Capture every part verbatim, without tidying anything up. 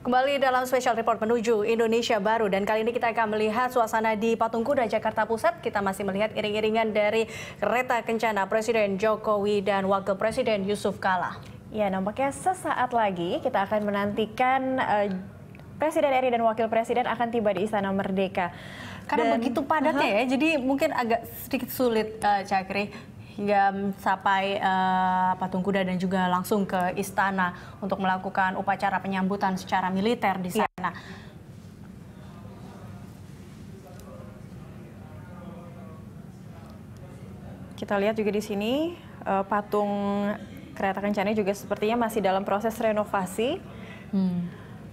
Kembali dalam special report menuju Indonesia Baru, dan kali ini kita akan melihat suasana di Patung Kuda Jakarta Pusat. Kita masih melihat iring-iringan dari kereta kencana Presiden Jokowi dan Wakil Presiden Yusuf Kala. Ya, nampaknya sesaat lagi kita akan menantikan uh, Presiden R I dan Wakil Presiden akan tiba di Istana Merdeka. Karena dan, begitu padatnya uh -huh. ya, jadi mungkin agak sedikit sulit uh, Cakri hingga sampai uh, Patung Kuda dan juga langsung ke istana untuk melakukan upacara penyambutan secara militer di sana. Ya. Kita lihat juga di sini uh, patung kereta kencana juga sepertinya masih dalam proses renovasi. Hmm.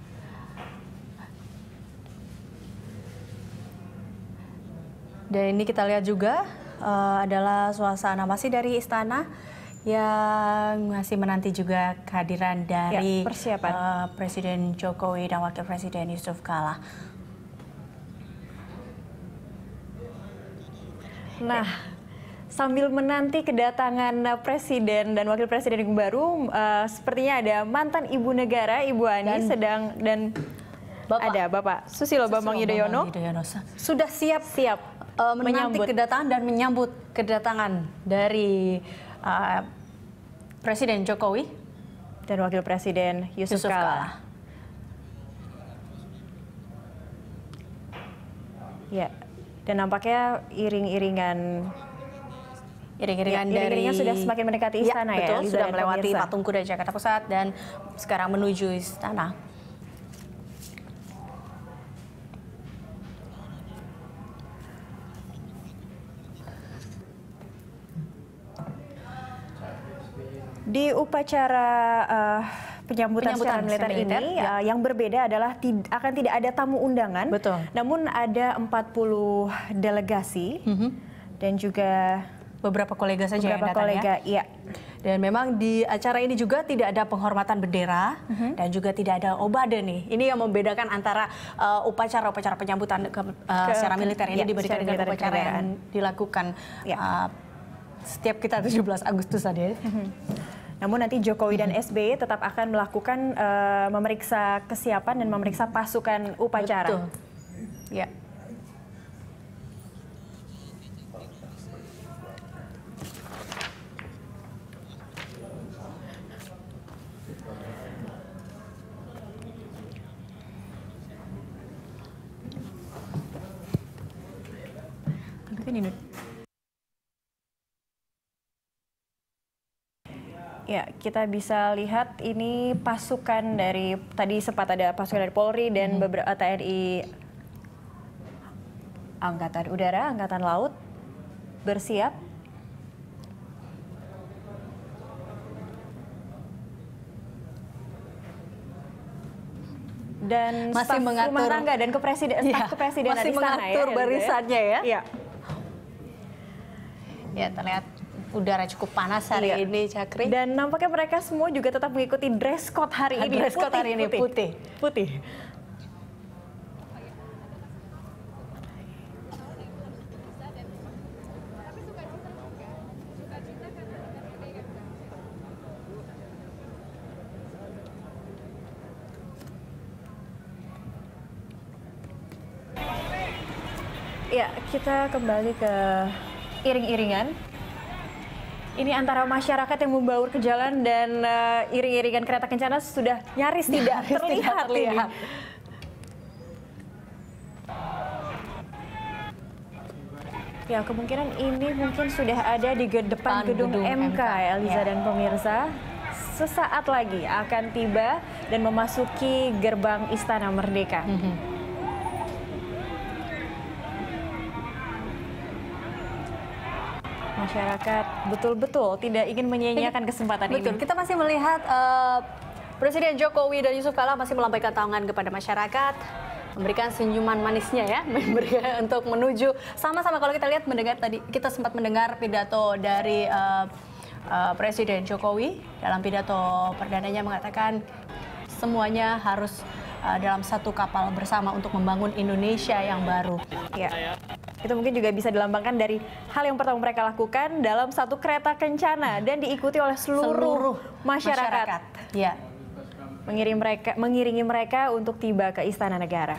Dan ini kita lihat juga Uh, adalah suasana masih dari istana yang masih menanti juga kehadiran dari ya, persiapan uh, Presiden Jokowi dan Wakil Presiden Yusuf Kala. Nah, ya. sambil menanti kedatangan Presiden dan Wakil Presiden yang baru, uh, sepertinya ada mantan Ibu Negara, Ibu Ani, dan, sedang dan Bapak, ada Bapak Susilo, Susilo Bambang Yudhoyono sudah siap-siap Uh, menanti menyambut. kedatangan dan menyambut kedatangan dari uh, Presiden Jokowi dan Wakil Presiden Yusuf, Yusuf Kala. Kala. Ya, dan nampaknya iring-iringan iring-iringan ya, dari iring sudah semakin mendekati istana ya, betul, ya sudah melewati pemirsa. Patung Kuda Jakarta Pusat dan sekarang menuju istana. Di upacara uh, penyambutan, penyambutan secara militer ini ya. uh, yang berbeda adalah tid akan tidak ada tamu undangan, betul. Namun ada empat puluh delegasi mm-hmm. dan juga beberapa kolega saja beberapa yang datang kolega, ya. Iya. Dan memang di acara ini juga tidak ada penghormatan bendera mm-hmm. dan juga tidak ada obade nih. Ini yang membedakan antara upacara-upacara uh, penyambutan ke, uh, ke, secara militer ini ya, dibandingkan dengan upacara yang dilakukan ya. uh, setiap kita tujuh belas Agustus tadi. Mm-hmm. Namun nanti Jokowi dan S B Y tetap akan melakukan uh, memeriksa kesiapan dan memeriksa pasukan upacara. Betul. Ya. Ini Ya, kita bisa lihat ini pasukan dari, tadi sempat ada pasukan dari Polri dan hmm. beberapa T N I Angkatan Udara, Angkatan Laut bersiap. Dan masih mengatur rumah tangga dan kepresiden, ya, kepresidenan masih istana mengatur ya, barisannya ya. Ya. Ya, terlihat udara cukup panas hari iya. ini, Cakri. Dan nampaknya mereka semua juga tetap mengikuti dress code hari ini. Dress code hari ini putih. Putih. Ya, kita kembali ke iring-iringan. Ini antara masyarakat yang membaur ke jalan dan uh, iring-iringan kereta kencana sudah nyaris tidak nyaris terlihat. Tidak terlihat. Ya, kemungkinan ini mungkin sudah ada di depan, depan gedung, gedung M K, M K. Eliza ya. Dan pemirsa. Sesaat lagi akan tiba dan memasuki gerbang Istana Merdeka. Mm-hmm. Masyarakat betul-betul tidak ingin menyia-nyiakan kesempatan Betul. ini. Kita masih melihat uh, Presiden Jokowi dan Yusuf Kala masih melambaikan tangan kepada masyarakat, memberikan senyuman manisnya ya, memberikan untuk menuju sama-sama. Kalau kita lihat mendengar tadi, kita sempat mendengar pidato dari uh, uh, Presiden Jokowi. Dalam pidato perdananya mengatakan semuanya harus uh, dalam satu kapal bersama untuk membangun Indonesia yang baru. Ya. Itu mungkin juga bisa dilambangkan dari hal yang pertama mereka lakukan dalam satu kereta kencana dan diikuti oleh seluruh, seluruh masyarakat. masyarakat. Ya. mengiringi mereka, mengiringi mereka untuk tiba ke Istana Negara.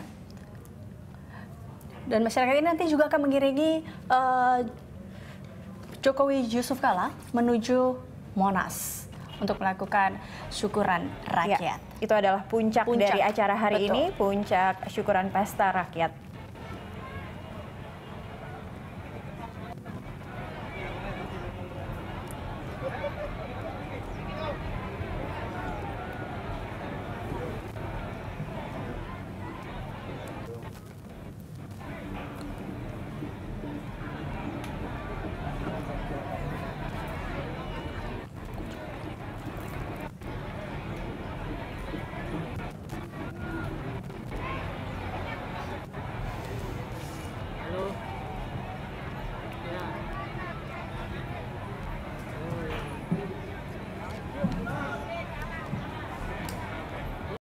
Dan masyarakat ini nanti juga akan mengiringi uh, Jokowi Yusuf Kala menuju Monas untuk melakukan syukuran rakyat. Ya, itu adalah puncak, puncak dari acara hari Betul. ini, puncak syukuran pesta rakyat.